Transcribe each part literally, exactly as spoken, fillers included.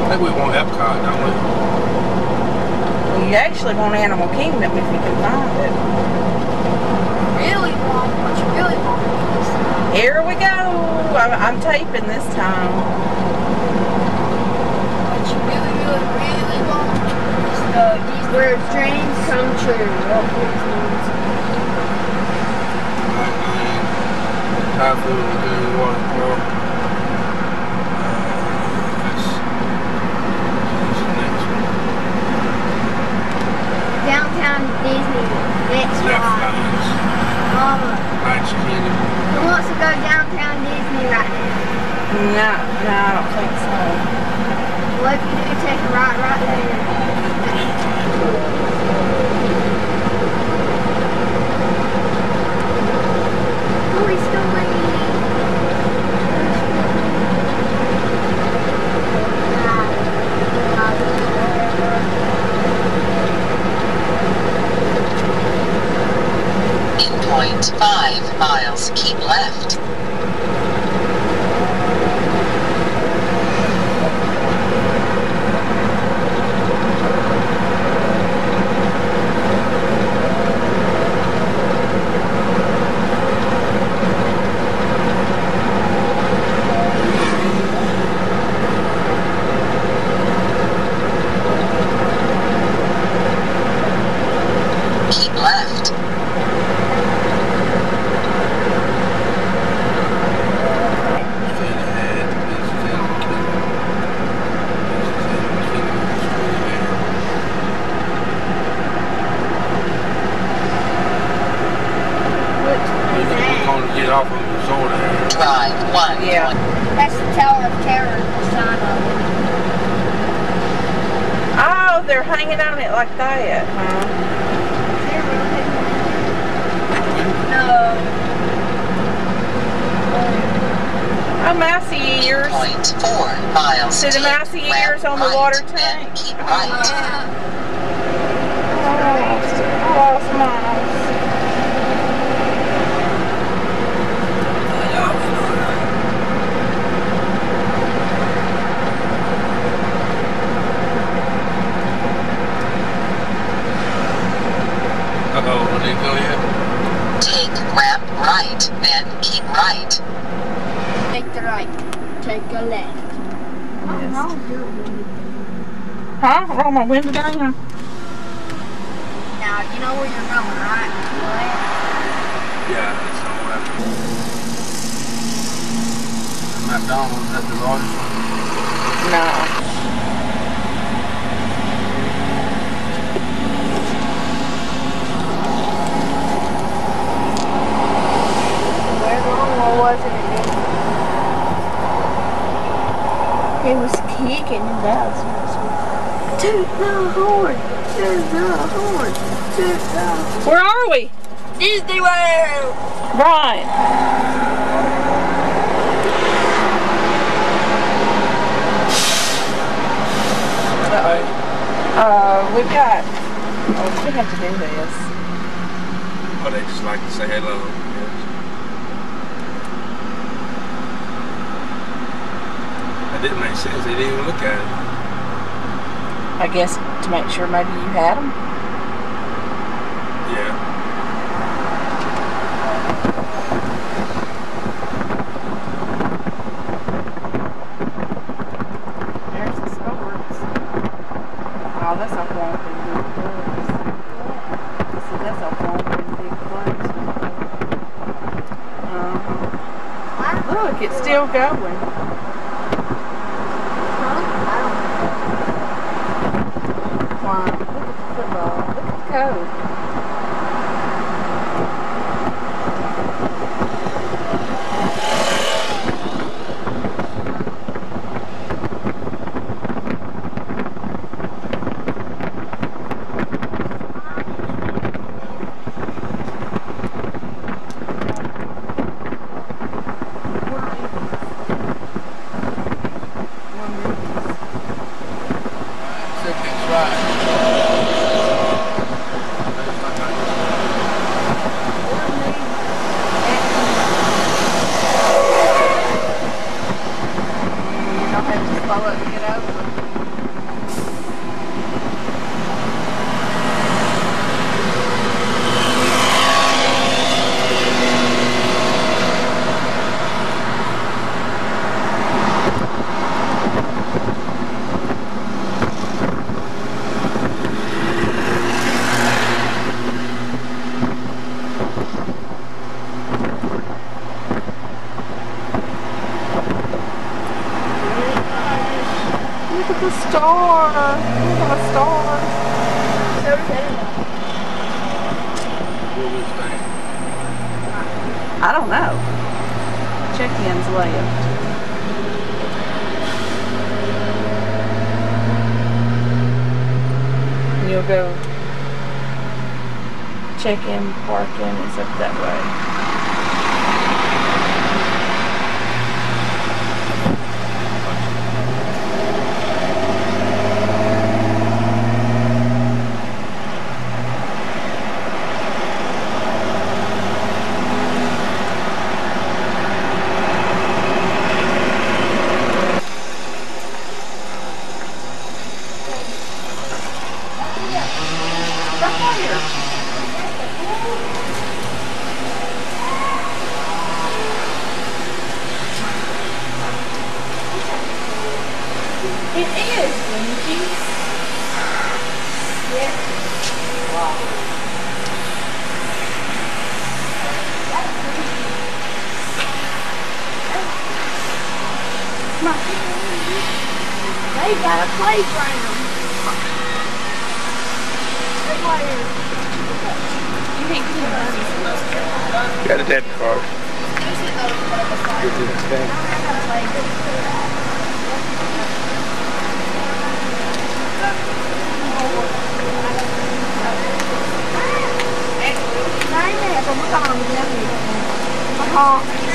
think we want Epcot, don't we? Well, you actually want Animal Kingdom if you can find it. Really want what you really want. Here we go. I'm, I'm taping this time. What you really, really, really want is the these where dreams come true. Thai food, lagoon, water park. Downtown Disney next ride. Mama. Lights Candy. Who wants to go downtown Disney right now? No, no, I don't think so. Well, if you do, take a ride right there. Toy Story. In point five miles, keep left. Keep left. Get off of the resort area. Drive one. Yeah. That's the Tower of Terror sign up. Oh, they're hanging on it like that, huh? No. Oh, mousy ears. Point four miles. See the mousy keep ears on the right, water then tank? keep right. I lost, I lost Miles. Uh-oh, when they go here? Take ramp right, then keep right. Take the right. Take a left. Yes. I'll do it. Huh? Roll my window down. Now, you know where you're going, right? Yeah, that's all right. McDonald's at the largest one. No. Where long was it? He was kicking his ass. Toot the horn! Toot the horn! Toot the horn! Where are we? Disney World! Right. Uh-oh. Uh, we've got... Oh, we have to do this. Oh, they just like to say hello. Yes. That didn't make sense. They didn't even look at it. I guess to make sure maybe you had them. Yeah. There's the sports. Oh, that's a whomping big place. See, that's a whomping big place. Uh-huh. Look, it's still going. Wow, look at the football. Look at the code. Look at the star. Look at the star. What was that? I don't know. Check-in's left. And you'll go check-in, park-in, it's up that way. It is, Lindsay. Yeah. Wow. Come on. They got a playground. You think you Got a debit card. Get to the stand. Đấy mẹ cũng còn nha. Họ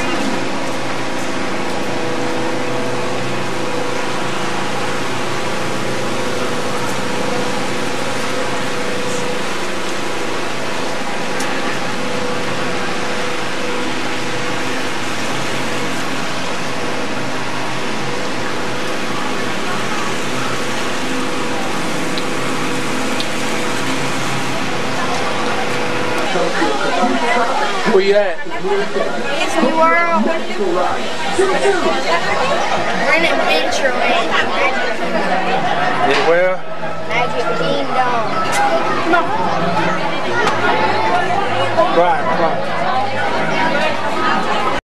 Where you at? Disney World. We're in Adventureland. Yeah, where? Magic Kingdom. Come on. Right, right.